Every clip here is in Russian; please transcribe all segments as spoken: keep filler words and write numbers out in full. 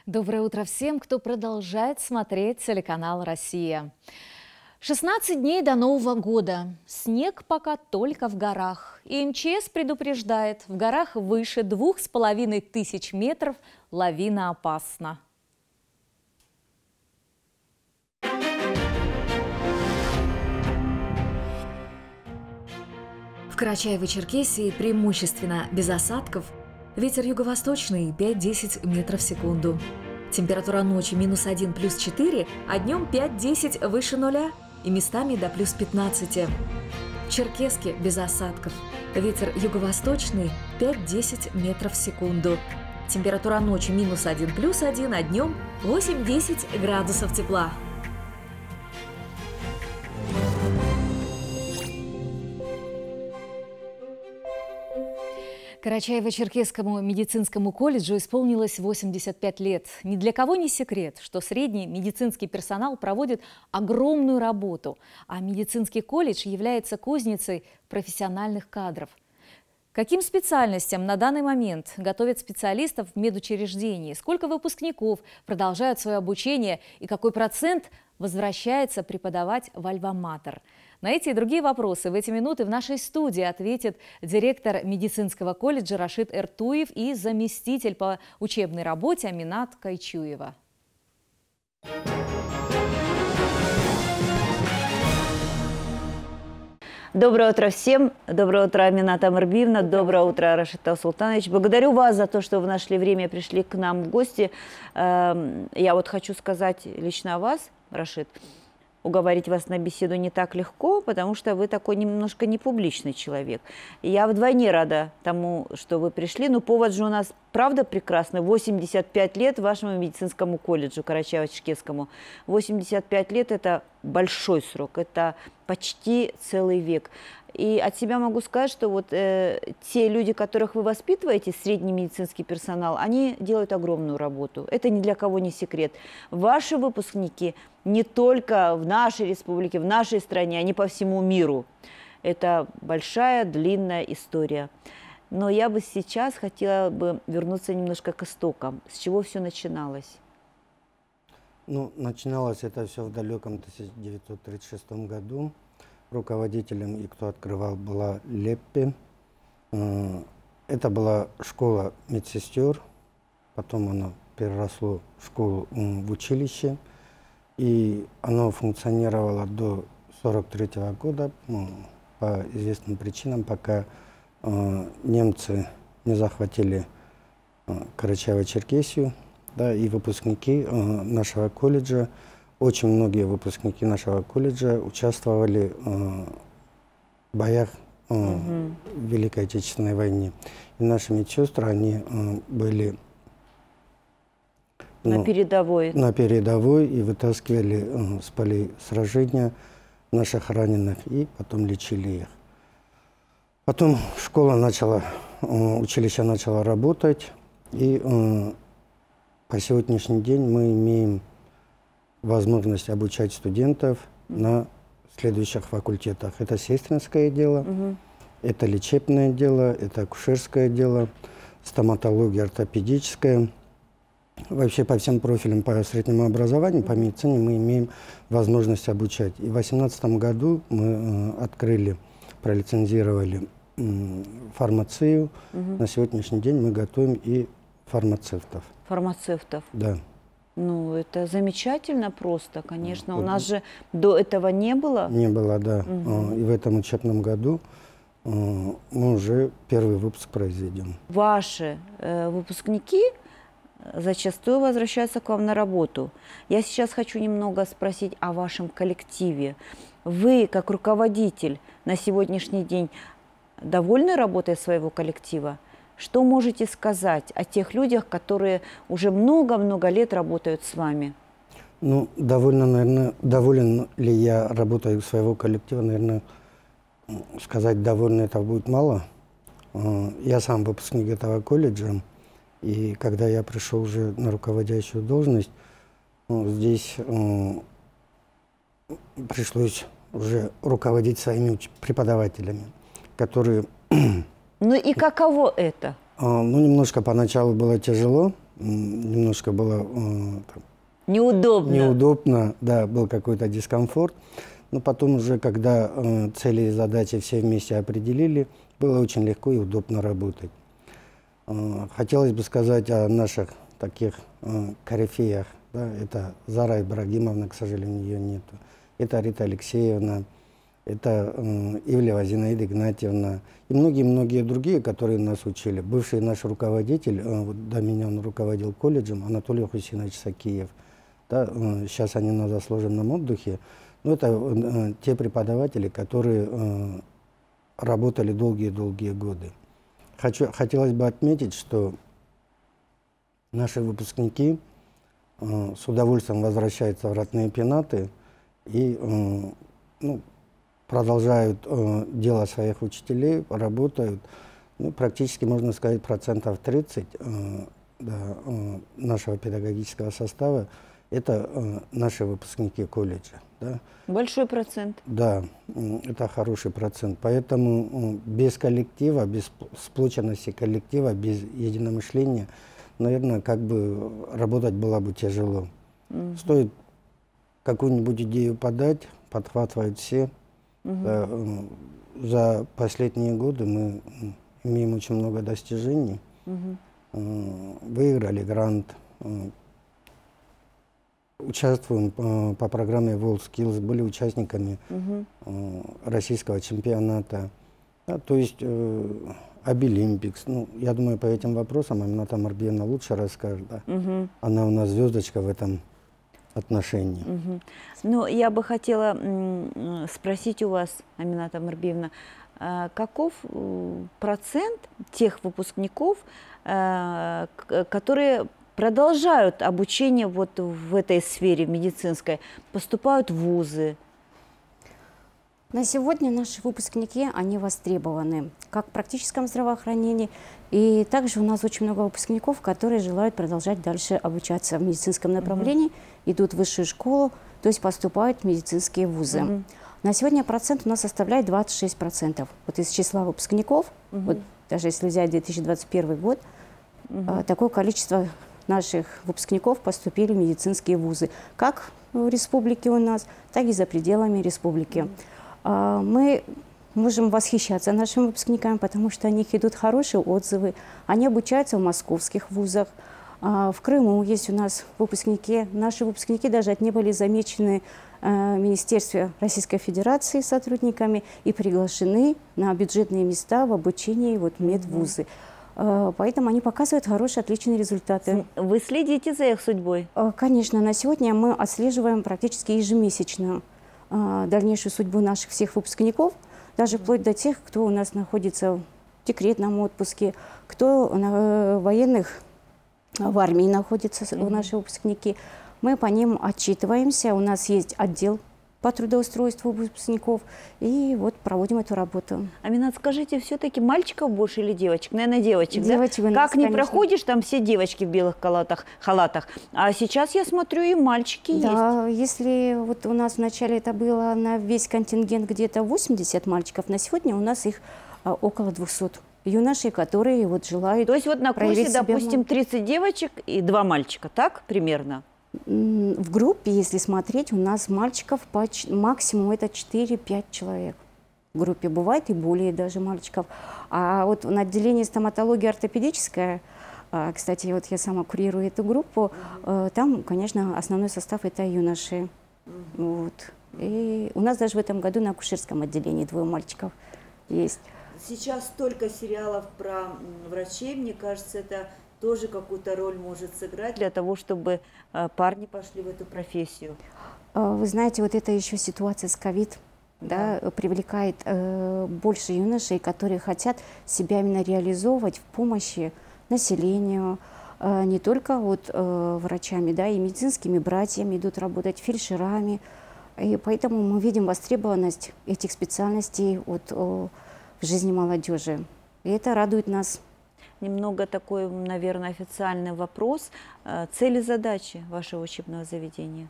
Доброе утро всем, кто продолжает смотреть телеканал «Россия». шестнадцать дней до Нового года. Снег пока только в горах. И эм че эс предупреждает, в горах выше двух с половиной тысяч метров лавина опасна. В Карачаево-Черкесии преимущественно без осадков. Ветер юго-восточный пять-десять метров в секунду. Температура ночи минус один плюс четыре, а днем пять-десять выше нуля и местами до плюс пятнадцати. В Черкесске без осадков. Ветер юго-восточный пять-десять метров в секунду. Температура ночи минус один плюс один, а днем восемь-десять градусов тепла. Карачаево-Черкесскому медицинскому колледжу исполнилось восемьдесят пять лет. Ни для кого не секрет, что средний медицинский персонал проводит огромную работу, а медицинский колледж является кузницей профессиональных кадров. Каким специальностям на данный момент готовят специалистов в медучреждении? Сколько выпускников продолжают свое обучение и какой процент возвращается преподавать в альма-матер? На эти и другие вопросы в эти минуты в нашей студии ответит директор медицинского колледжа Рашид Эртуев и заместитель по учебной работе Аминат Кайчуева. Доброе утро всем. Доброе утро, Амината Амарбиевна. Доброе утро, Рашид Султанович. Благодарю вас за то, что вы нашли время и пришли к нам в гости. Я вот хочу сказать лично о вас, Рашид. Уговорить вас на беседу не так легко, потому что вы такой немножко непубличный человек. И я вдвойне рада тому, что вы пришли. Но повод же у нас, правда, прекрасный. восемьдесят пять лет вашему медицинскому колледжу Карачаево-Черкесскому. восемьдесят пять лет – это большой срок, это почти целый век. И от себя могу сказать, что вот э, те люди, которых вы воспитываете, средний медицинский персонал, они делают огромную работу. Это ни для кого не секрет. Ваши выпускники не только в нашей республике, в нашей стране, они по всему миру. Это большая, длинная история. Но я бы сейчас хотела бы вернуться немножко к истокам. С чего все начиналось? Ну, начиналось это все в далеком тысяча девятьсот тридцать шестом году. Руководителем и кто открывал была Леппи. Это была школа медсестер, потом она переросло в школу в училище, и оно функционировало до сорок третьего года ну, по известным причинам, пока э, немцы не захватили э, Карачаево-Черкесию, да, и выпускники э, нашего колледжа. Очень многие выпускники нашего колледжа участвовали э, в боях э, угу. в Великой Отечественной войне. И наши медсестры, они э, были на ну, передовой. На передовой и вытаскивали э, с полей сражения наших раненых и потом лечили их. Потом школа начала, э, училище начало работать, и э, по сегодняшний день мы имеем возможность обучать студентов на следующих факультетах. Это сестринское дело, угу. это лечебное дело, это акушерское дело, стоматология, ортопедическая. Вообще по всем профилям по среднему образованию, по медицине мы имеем возможность обучать. И в две тысячи восемнадцатом году мы э, открыли, пролицензировали э, фармацию. Угу. На сегодняшний день мы готовим и фармацевтов. Фармацевтов? Да. Ну, это замечательно просто, конечно. У нас же до этого не было. Не было, да. Угу. И в этом учебном году мы уже первый выпуск произведем. Ваши э, выпускники зачастую возвращаются к вам на работу. Я сейчас хочу немного спросить о вашем коллективе. Вы, как руководитель, на сегодняшний день довольны работой своего коллектива? Что можете сказать о тех людях, которые уже много-много лет работают с вами? Ну, довольно, наверное, доволен ли я работой своего коллектива, наверное, сказать довольно это будет мало. Я сам выпускник этого колледжа, и когда я пришел уже на руководящую должность, здесь пришлось уже руководить своими преподавателями, которые... Ну и каково это? Ну, немножко поначалу было тяжело, немножко было э, Неудобно. неудобно, да, был какой-то дискомфорт. Но потом уже, когда э, цели и задачи все вместе определили, было очень легко и удобно работать. Э, хотелось бы сказать о наших таких э, корифеях. Да, это Зара Ибрагимовна, к сожалению, ее нету. Это Рита Алексеевна, это э, Ивлева Зинаида Игнатьевна и многие-многие другие, которые нас учили. Бывший наш руководитель, э, вот до меня он руководил колледжем, Анатолий Хусинович Сакиев. Да, э, сейчас они на заслуженном отдыхе. Но это э, те преподаватели, которые э, работали долгие-долгие годы. Хочу, хотелось бы отметить, что наши выпускники э, с удовольствием возвращаются в родные пенаты и э, ну, продолжают э, дело своих учителей, работают. Ну, практически, можно сказать, процентов тридцать э, да, э, нашего педагогического состава – это э, наши выпускники колледжа. Да. Большой процент. Да, это хороший процент. Поэтому без коллектива, без сплоченности коллектива, без единомышления, наверное, как бы работать было бы тяжело. Mm-hmm. Стоит какую-нибудь идею подать, подхватывают все. Mm-hmm. За последние годы мы имеем очень много достижений. Mm-hmm. Выиграли грант. Участвуем по, по программе WorldSkills, были участниками uh-huh. э, российского чемпионата, да, то есть э, Обилимпикс. Ну, я думаю, по этим вопросам Амината Марбиевна лучше расскажет. Да? Uh-huh. Она у нас звездочка в этом отношении. Uh-huh. Ну, я бы хотела м, спросить у вас, Амината Марбиевна, э, каков э, процент тех выпускников, э, которые продолжают обучение вот в этой сфере медицинской, поступают в вузы? На сегодня наши выпускники, они востребованы как в практическом здравоохранении, и также у нас очень много выпускников, которые желают продолжать дальше обучаться в медицинском направлении, mm-hmm. идут в высшую школу, то есть поступают в медицинские вузы. Mm-hmm. На сегодня процент у нас составляет двадцать шесть процентов. Вот из числа выпускников, mm-hmm. вот даже если взять две тысячи двадцать первый год, mm-hmm. такое количество наших выпускников поступили в медицинские вузы, как в республике у нас, так и за пределами республики. Mm-hmm. Мы можем восхищаться нашими выпускниками, потому что о них идут хорошие отзывы. Они обучаются в московских вузах. В Крыму есть у нас выпускники. Наши выпускники даже не были замечены в Министерстве Российской Федерации сотрудниками и приглашены на бюджетные места в обучении вот, в медвузы. Поэтому они показывают хорошие, отличные результаты. Вы следите за их судьбой? Конечно. На сегодня мы отслеживаем практически ежемесячно дальнейшую судьбу наших всех выпускников, даже вплоть до тех, кто у нас находится в декретном отпуске, кто на военных в армии находится, mm-hmm. наши выпускники. Мы по ним отчитываемся. У нас есть отдел по трудоустройству выпускников, и вот проводим эту работу. Аминат, скажите, все-таки мальчиков больше или девочек? Наверное, девочек, девочек, да? Нас, как не конечно. проходишь, там все девочки в белых халатах, халатах. А сейчас я смотрю, и мальчики есть. Да, если вот у нас вначале это было на весь контингент где-то восемьдесят мальчиков, на сегодня у нас их а, около двухсот юношей, которые вот желают. То есть вот на курсе, себя... допустим, тридцать девочек и два мальчика, так примерно? В группе, если смотреть, у нас мальчиков по, максимум это четыре-пять человек. В группе бывает и более даже мальчиков. А вот на отделении стоматологии ортопедическая, кстати, вот я сама курирую эту группу, там, конечно, основной состав это юноши. Вот. И у нас даже в этом году на акушерском отделении двое мальчиков есть. Сейчас столько сериалов про врачей, мне кажется, это тоже какую-то роль может сыграть для того, чтобы парни пошли в эту профессию. Вы знаете, вот это еще ситуация с ковид, да, да, привлекает э, больше юношей, которые хотят себя именно реализовывать в помощи населению, э, не только вот э, врачами, да, и медицинскими братьями идут работать, фельдшерами. И поэтому мы видим востребованность этих специальностей вот, э, в жизни молодежи. И это радует нас. Немного такой, наверное, официальный вопрос. Цели, задачи вашего учебного заведения?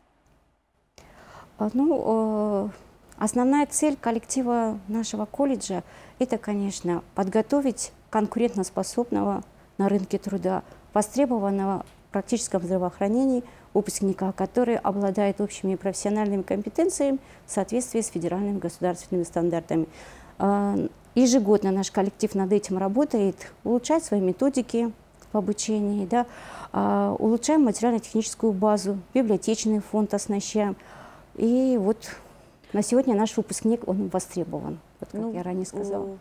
Ну, основная цель коллектива нашего колледжа – это, конечно, подготовить конкурентоспособного на рынке труда востребованного в практическом здравоохранении выпускника, который обладает общими профессиональными компетенциями в соответствии с федеральными государственными стандартами. Ежегодно наш коллектив над этим работает, улучшает свои методики в обучении, да, улучшаем материально-техническую базу, библиотечный фонд оснащаем. И вот на сегодня наш выпускник, он востребован, вот как ну, я ранее сказала.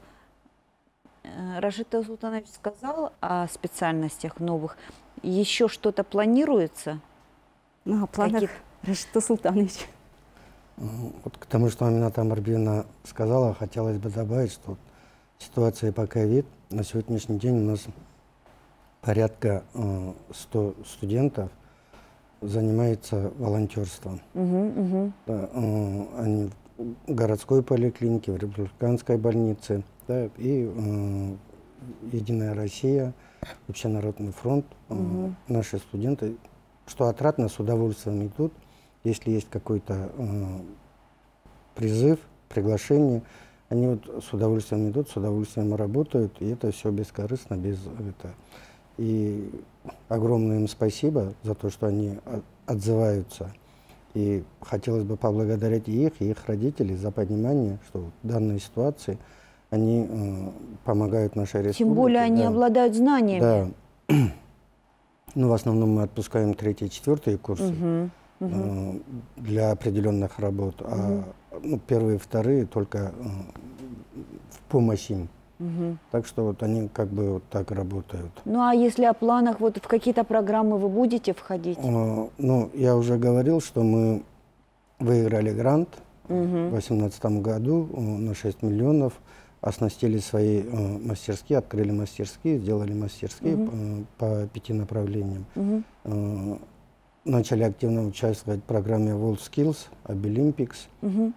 Рашид Султанович сказал о специальностях новых. Еще что-то планируется? Ну, о планах Рашида Султановича. Вот к тому, что Амината Омарбиевна сказала, хотелось бы добавить, что ситуация по ковид на сегодняшний день у нас порядка э, ста студентов занимается волонтерством. Угу, угу. Да, э, они в городской поликлинике, в республиканской больнице, да, и э, Единая Россия, Общенародный фронт, э, угу. Наши студенты, что отрадно, с удовольствием идут. Если есть какой-то э, призыв, приглашение, они вот с удовольствием идут, с удовольствием работают, и это все бескорыстно, без этого. И огромное им спасибо за то, что они отзываются. И хотелось бы поблагодарить и их, и их родителей за понимание, что в данной ситуации они э, помогают нашей республике. Тем более они да. обладают знаниями. Да. Ну, в основном мы отпускаем третьи и четвертые курсы. Угу. Угу. Для определенных работ, угу. а ну, первые и вторые только э, в помощь им. Угу. Так что вот они как бы вот так работают. Ну а если о планах, вот в какие-то программы вы будете входить? Э, ну, я уже говорил, что мы выиграли грант угу. в две тысячи восемнадцатом году э, на шесть миллионов, оснастили свои э, мастерские, открыли мастерские, сделали мастерские угу. э, по пяти направлениям. Угу. Э, Начали активно участвовать в программе WorldSkills, Abilimpics. Угу.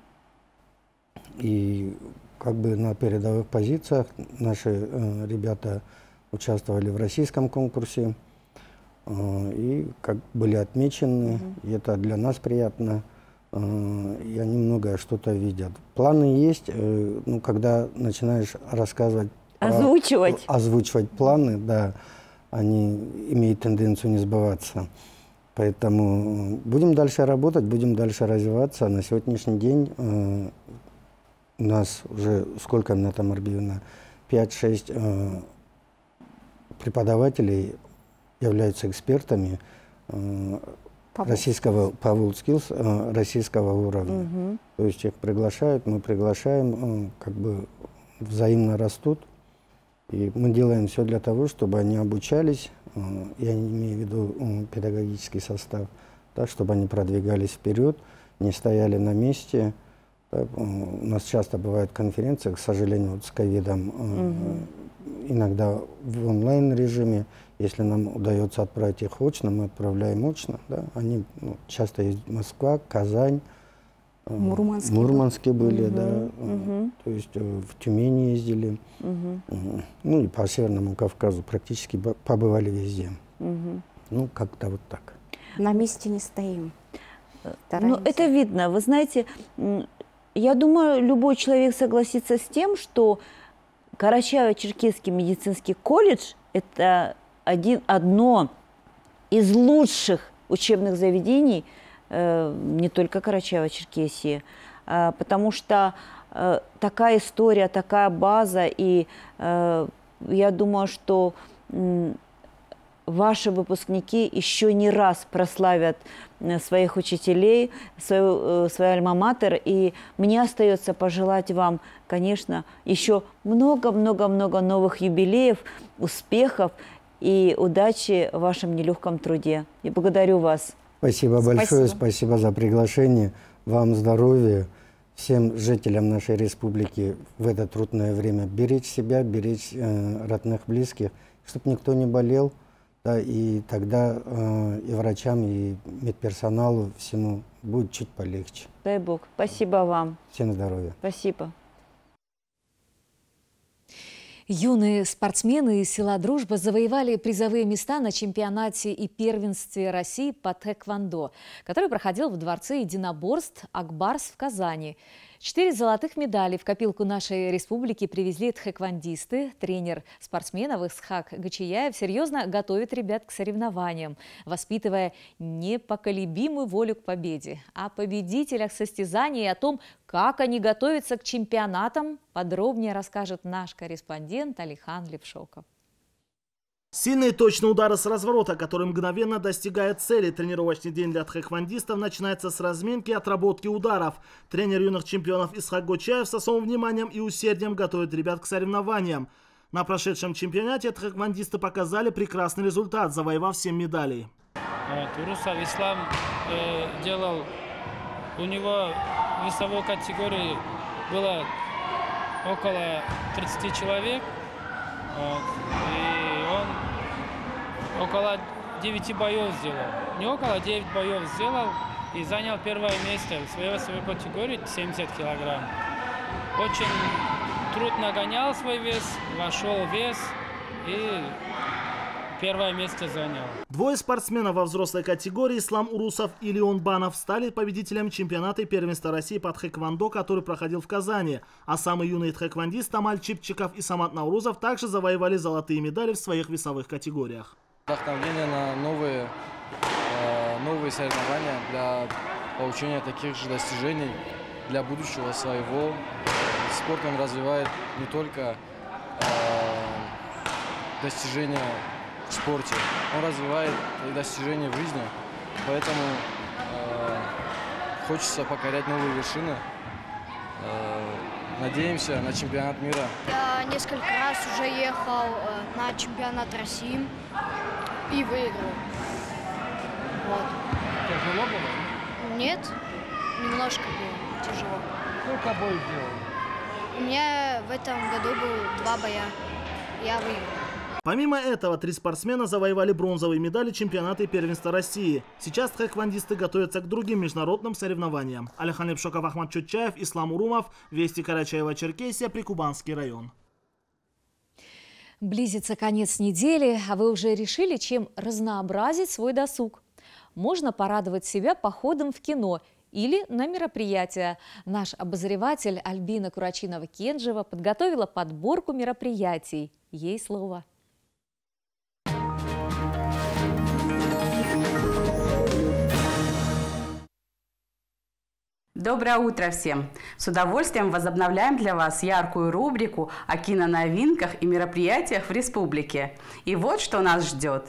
И как бы на передовых позициях наши э, ребята участвовали в российском конкурсе. Э, и как были отмечены, угу. и это для нас приятно. Э, и они многое что-то видят. Планы есть, э, ну, когда начинаешь рассказывать... Озвучивать. Про, озвучивать планы, да, они имеют тенденцию не сбываться. Поэтому будем дальше работать, будем дальше развиваться. На сегодняшний день э, у нас уже, сколько Амината Омарбиевна, пять-шесть э, преподавателей являются экспертами э, российского, по WorldSkills э, российского уровня. Угу. То есть их приглашают, мы приглашаем, э, как бы взаимно растут. И мы делаем все для того, чтобы они обучались, я не имею в виду педагогический состав, да, чтобы они продвигались вперед, не стояли на месте. Да, у нас часто бывают конференции, к сожалению, вот с ковидом, угу. иногда в онлайн-режиме. Если нам удается отправить их очно, мы отправляем очно. Да, они ну, часто ездят в Москва, Казань. Мурманске, Мурманске были, угу, да, угу. то есть в Тюмени ездили, угу. ну и по Северному Кавказу практически побывали везде. Угу. Ну, как-то вот так. На месте не стоим. Ну, это видно. Вы знаете, я думаю, любой человек согласится с тем, что Карачаево-Черкесский медицинский колледж – это один, одно из лучших учебных заведений не только Карачаево-Черкесии, потому что такая история, такая база, и я думаю, что ваши выпускники еще не раз прославят своих учителей, свою, свой альма-матер, и мне остается пожелать вам, конечно, еще много-много-много новых юбилеев, успехов и удачи в вашем нелегком труде. И благодарю вас. Спасибо большое, спасибо. спасибо за приглашение. Вам здоровья, всем жителям нашей республики в это трудное время беречь себя, беречь э, родных, близких, чтобы никто не болел, да, и тогда э, и врачам, и медперсоналу всему будет чуть полегче. Дай Бог. Спасибо вам. Всем здоровья. Спасибо. Юные спортсмены из села Дружба завоевали призовые места на чемпионате и первенстве России по тэквондо, который проходил в Дворце единоборств «Акбарс» в Казани. Четыре золотых медали в копилку нашей республики привезли тхэквондисты. Тренер спортсменов Исхак Гачияев серьезно готовит ребят к соревнованиям, воспитывая непоколебимую волю к победе. О победителях состязаний и о том, как они готовятся к чемпионатам, подробнее расскажет наш корреспондент Алихан Левшоков. Сильные точные удары с разворота, которые мгновенно достигают цели. Тренировочный день для тхэквондистов начинается с разминки и отработки ударов. Тренер юных чемпионов Исхак Гачияев с особым вниманием и усердием готовит ребят к соревнованиям. На прошедшем чемпионате тхэквондисты показали прекрасный результат, завоевав семь медалей. Урусов Ислам э, делал, у него в весовой категории было около тридцати человек. Вот, и он около девяти боев сделал. Не около девяти боев сделал и занял первое место в своей весовой категории семьдесят килограмм. Очень трудно гонял свой вес, вошел в вес и первое место занял. Двое спортсменов во взрослой категории, Ислам Урусов и Леон Банов, стали победителями чемпионата и первенства России по тхэквондо, который проходил в Казани. А самые юные тхэквондисты Тамаль Чипчиков и Самат Наурузов также завоевали золотые медали в своих весовых категориях. Вдохновление на новые, э, новые соревнования для получения таких же достижений для будущего своего. Спорт он развивает не только э, достижения в спорте, он развивает и достижения в жизни, поэтому э, хочется покорять новые вершины. Э, надеемся на чемпионат мира. Я несколько раз уже ехал э, на чемпионат России и выиграл. Вот. Тяжело было? Нет, немножко было тяжело. Сколько боев делал? У меня в этом году было два боя. Я выиграл. Помимо этого, три спортсмена завоевали бронзовые медали чемпионата и первенства России. Сейчас тхэквондисты готовятся к другим международным соревнованиям. Алихан Левшоков, Ахмад Чотчаев, Ислам Урумов, Вести Карачаева-Черкесия, Прикубанский район. Близится конец недели, а вы уже решили, чем разнообразить свой досуг? Можно порадовать себя походом в кино или на мероприятия. Наш обозреватель Альбина Курачинова-Кенджева подготовила подборку мероприятий. Ей слово. Доброе утро всем! С удовольствием возобновляем для вас яркую рубрику о киноновинках и мероприятиях в республике. И вот что нас ждет.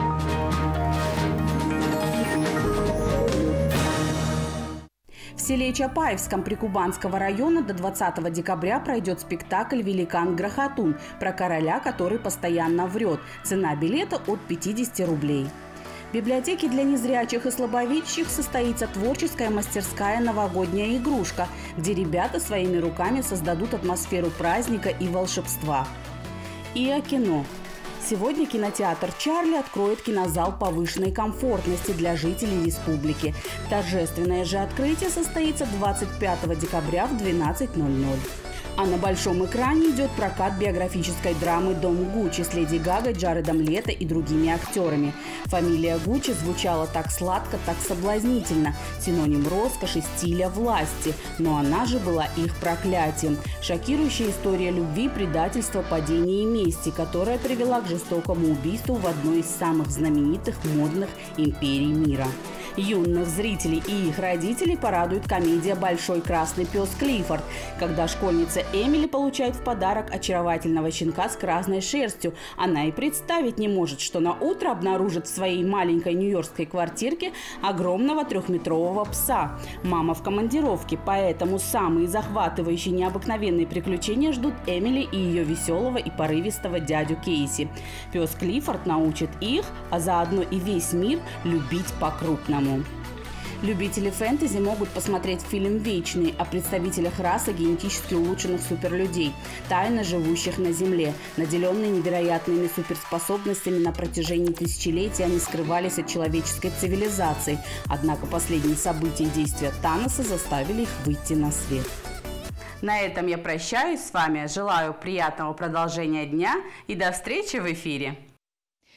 В селе Чапаевском Прикубанского района до двадцатого декабря пройдет спектакль «Великан Грохотун» про короля, который постоянно врет. Цена билета от пятидесяти рублей. В библиотеке для незрячих и слабовидящих состоится творческая мастерская «Новогодняя игрушка», где ребята своими руками создадут атмосферу праздника и волшебства. И о кино. Сегодня кинотеатр «Чарли» откроет кинозал повышенной комфортности для жителей республики. Торжественное же открытие состоится двадцать пятого декабря в двенадцать ноль ноль. А на большом экране идет прокат биографической драмы «Дом Гуччи» с Леди Гагой, Джаредом Лето и другими актерами. Фамилия Гуччи звучала так сладко, так соблазнительно. Синоним роскоши, стиля, власти. Но она же была их проклятием. Шокирующая история любви, предательства, падения и мести, которая привела к жестокому убийству в одной из самых знаменитых модных империй мира. Юных зрителей и их родителей порадует комедия «Большой красный пес Клиффорд», когда школьница Эмили получает в подарок очаровательного щенка с красной шерстью. Она и представить не может, что на утро обнаружит в своей маленькой нью-йоркской квартирке огромного трехметрового пса. Мама в командировке, поэтому самые захватывающие необыкновенные приключения ждут Эмили и ее веселого и порывистого дядю Кейси. Пес Клиффорд научит их, а заодно и весь мир, любить по-крупному. Любители фэнтези могут посмотреть фильм «Вечный» о представителях расы генетически улучшенных суперлюдей, тайно живущих на Земле. Наделенные невероятными суперспособностями на протяжении тысячелетий, они скрывались от человеческой цивилизации. Однако последние события и действия Таноса заставили их выйти на свет. На этом я прощаюсь с вами, желаю приятного продолжения дня и до встречи в эфире.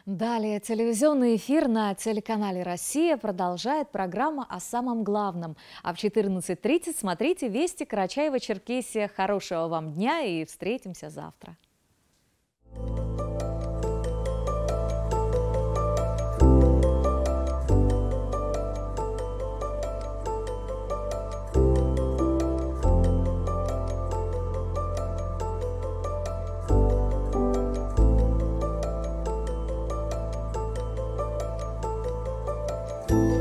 Далее телевизионный эфир на телеканале «Россия» продолжает программа о самом главном. А в четырнадцать тридцать смотрите «Вести Карачаево-Черкесия». Хорошего вам дня и встретимся завтра. Thank you.